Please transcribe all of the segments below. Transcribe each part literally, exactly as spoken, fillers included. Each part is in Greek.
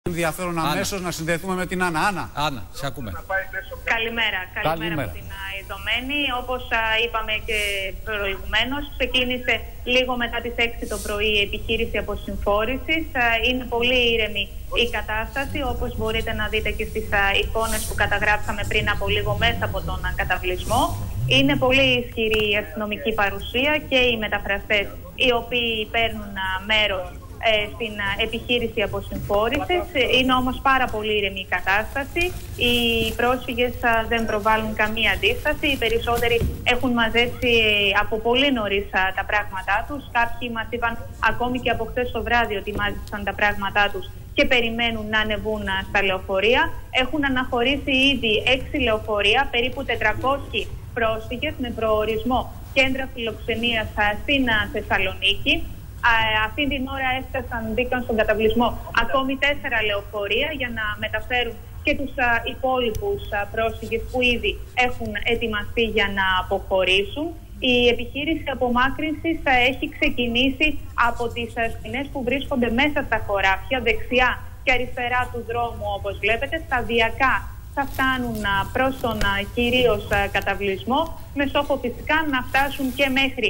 Ενδιαφέρον αμέσως να συνδεθούμε με την Άννα. Άννα, Άννα, σε ακούμε. Καλημέρα, καλημέρα, καλημέρα. Από την Ιδωμένη. Όπως α, είπαμε και προηγουμένως, ξεκίνησε λίγο μετά τις έξι το πρωί η επιχείρηση αποσυμφόρησης. Α, είναι πολύ ήρεμη η κατάσταση, όπως μπορείτε να δείτε και στις α, εικόνες που καταγράψαμε πριν από λίγο μέσα από τον α, καταβλισμό. Είναι πολύ ισχυρή η αστυνομική παρουσία και οι μεταφραστές οι οποίοι παίρνουν α, μέρος στην επιχείρηση αποσυμφόρησης. Είναι όμως πάρα πολύ ήρεμη η κατάσταση. Οι πρόσφυγες δεν προβάλλουν καμία αντίσταση. Οι περισσότεροι έχουν μαζέψει από πολύ νωρίς τα πράγματά τους. Κάποιοι μας είπαν ακόμη και από χθες το βράδυ ότι μάζεψαν τα πράγματά τους και περιμένουν να ανεβούν στα λεωφορεία. Έχουν αναχωρήσει ήδη έξι λεωφορεία, περίπου τετρακόσιοι πρόσφυγες με προορισμό κέντρα φιλοξενίας στην Θεσσαλονίκη. Αυτή την ώρα έφτασαν, μπήκαν στον καταβλισμό ακόμη τέσσερα λεωφορεία για να μεταφέρουν και τους α, υπόλοιπους α, πρόσφυγες που ήδη έχουν ετοιμαστεί για να αποχωρήσουν. Η επιχείρηση απομάκρυνσης α, έχει ξεκινήσει από τις σκηνές που βρίσκονται μέσα στα χωράφια, δεξιά και αριστερά του δρόμου, όπως βλέπετε. Σταδιακά θα φτάνουν α, προς τον α, κυρίως α, καταβλισμό, με στόχο φυσικά να φτάσουν και μέχρι...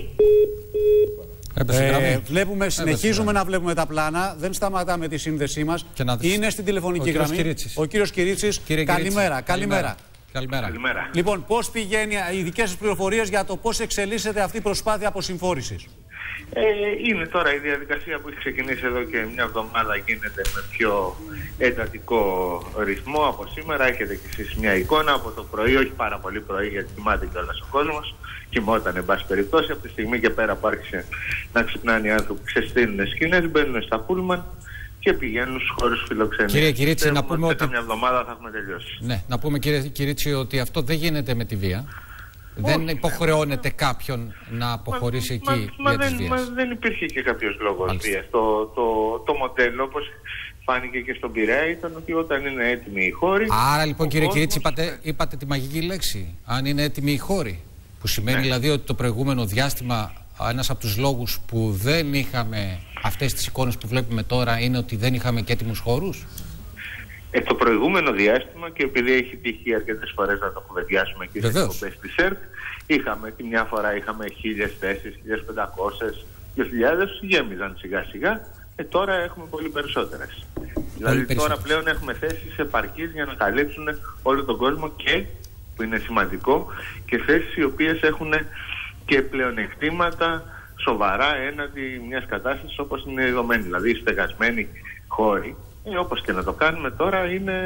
Ε, βλέπουμε, συνεχίζουμε να βλέπουμε τα πλάνα, δεν σταματάμε τη σύνδεσή μας. Είναι στην τηλεφωνική ο γραμμή Κυρίτσης. Ο κύριος Κυρίτσης. Κύριε καλημέρα, καλημέρα. Καλημέρα. Καλημέρα. Λοιπόν, πώς πηγαίνει οι δικές σας πληροφορίες για το πώς εξελίσσεται αυτή η προσπάθεια αποσυμφόρησης? Ε, είναι τώρα η διαδικασία που έχει ξεκινήσει εδώ και μια εβδομάδα, γίνεται με πιο εντατικό ρυθμό από σήμερα. Έχετε κι εσείς μια εικόνα από το πρωί, όχι πάρα πολύ πρωί γιατί κοιμάται κιόλας ο κόσμος. Κοιμόταν εν πάση περιπτώσει, από τη στιγμή και πέρα που άρχισε να ξυπνάνε οι άνθρωποι, ξεστείνουν σκηνές, μπαίνουν στα πούλμαν και πηγαίνουν στους χώρους φιλοξενίας. Κύριε Κυρίτσι, να πούμε ότι... μια εβδομάδα θα έχουμε τελειώσει. Ναι, να πούμε κύριε Κυρίτσι ότι αυτό δεν γίνεται με τη βία. Όχι, δεν υποχρεώνεται ναι. κάποιον να αποχωρήσει μα, εκεί μα, για μα, τις βίες. Μα δεν υπήρχε και κάποιος λόγος βίας. Το, το, το μοντέλο, όπως φάνηκε και στον Πειραιά, ήταν ότι όταν είναι έτοιμοι οι χώροι... Άρα λοιπόν κύριε κόσμος... Κυρίτσι είπατε, είπατε τη μαγική λέξη, αν είναι έτοιμοι οι χώροι. Που σημαίνει ναι. δηλαδή ότι το προηγούμενο διάστημα ένας από τους λόγους που δεν είχαμε αυτές τις εικόνες που βλέπουμε τώρα είναι ότι δεν είχαμε και έτοιμους χώρους. Ε, το προηγούμενο διάστημα, και επειδή έχει τύχει αρκετές φορές να το κουβεντιάσουμε και στις εκπομπές της ΕΡΤ, είχαμε τη μια φορά είχαμε χίλιες θέσεις, χίλιες πεντακόσιες, δύο χιλιάδες, γέμιζαν σιγά σιγά. Ε, τώρα έχουμε πολύ περισσότερες. Πολύ δηλαδή περισσότερες. Τώρα πλέον έχουμε θέσεις επαρκείς για να καλύψουν όλο τον κόσμο και, που είναι σημαντικό, και θέσεις οι οποίες έχουν και πλεονεκτήματα σοβαρά έναντι μιας κατάστασης όπως είναι η Ιδωμένη. Δηλαδή οι στεγασμένοι χώροι, ε, όπως και να το κάνουμε τώρα, είναι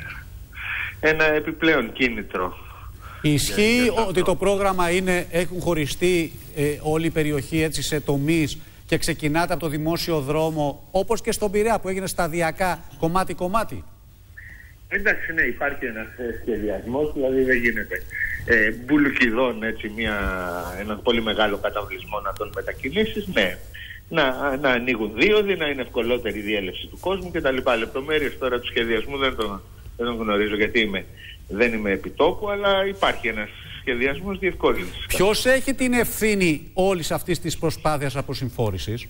ένα επιπλέον κίνητρο. Ισχύει για, για ότι το πρόγραμμα είναι, έχουν χωριστεί ε, όλη η περιοχή έτσι σε τομείς και ξεκινάτε από το δημόσιο δρόμο, όπως και στον Πειραιά που έγινε σταδιακά κομμάτι-κομμάτι? Εντάξει, ναι, υπάρχει ένας σχεδιασμός, δηλαδή δεν γίνεται ε, μπουλουκιδών έτσι μια, έναν πολύ μεγάλο καταβλισμό να τον μετακινήσεις, ναι. Να, να ανοίγουν δίωδοι, να είναι ευκολότερη η διέλευση του κόσμου κτλ. Λεπτομέρειες τώρα του σχεδιασμού δεν τον, δεν τον γνωρίζω γιατί είμαι, δεν είμαι επιτόπου, αλλά υπάρχει ένας σχεδιασμός διευκόλυνσης. Ποιος έχει την ευθύνη όλης αυτής της προσπάθειας αποσυμφόρησης?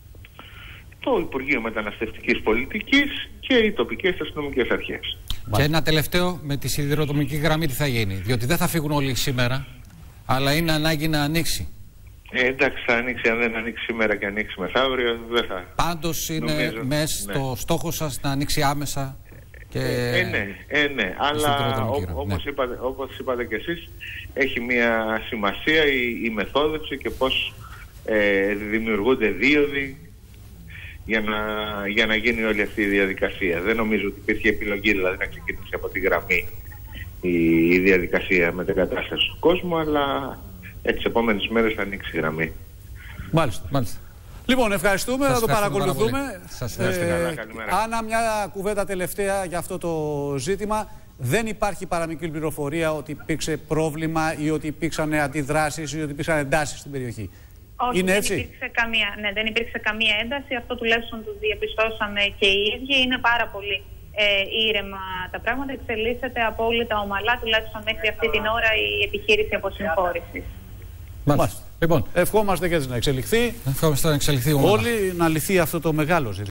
Το Υπουργείο Μεταναστευτικής Πολιτικής και οι τοπικές αστυνομικές αρχές. Και ένα τελευταίο, με τη σιδηροδρομική γραμμή τι θα γίνει? Διότι δεν θα φύγουν όλοι σήμερα, αλλά είναι ανάγκη να ανοίξει. Ε, εντάξει, θα ανοίξει. Αν δεν ανοίξει σήμερα και ανοίξει μεθαύριο, δεν θα. Πάντως είναι νομίζω, μέσα ναι. στο στόχο σας να ανοίξει άμεσα. Και... Ε, ναι, ε, ναι. Αλλά όπως ναι. είπατε, όπως είπατε και εσείς, έχει μια σημασία η, η μεθόδευση και πώς ε, δημιουργούνται δίωδοι για να, για να γίνει όλη αυτή η διαδικασία. Δεν νομίζω ότι υπήρχε επιλογή δηλαδή να ξεκινήσει από τη γραμμή η, η διαδικασία μετεγκατάστασης του κόσμου, αλλά ε, τις επόμενες μέρες θα ανοίξει η γραμμή. Μάλιστα, μάλιστα. Λοιπόν, ευχαριστούμε, θα το παρακολουθούμε. Σας ευχαριστώ. Ε, καλημέρα. Άννα, μια κουβέντα τελευταία για αυτό το ζήτημα. Δεν υπάρχει παραμικρή πληροφορία ότι υπήρξε πρόβλημα ή ότι υπήρξαν αντιδράσεις ή ότι υπήρξαν εντάσεις στην περιοχή? Όχι, είναι δεν, έτσι? Υπήρξε καμία, ναι, δεν υπήρξε καμία ένταση. Αυτό τουλάχιστον το διαπιστώσαμε και οι ίδιοι. Είναι πάρα πολύ ε, ήρεμα τα πράγματα. Εξελίσσεται απόλυτα ομαλά, τουλάχιστον μέχρι αυτή την ώρα, η επιχείρηση αποσυμφόρησης. Μάλιστα. Λοιπόν, ευχόμαστε και έτσι να εξελιχθεί. Ευχόμαστε να εξελιχθεί όλοι, να λυθεί αυτό το μεγάλο ζήτημα.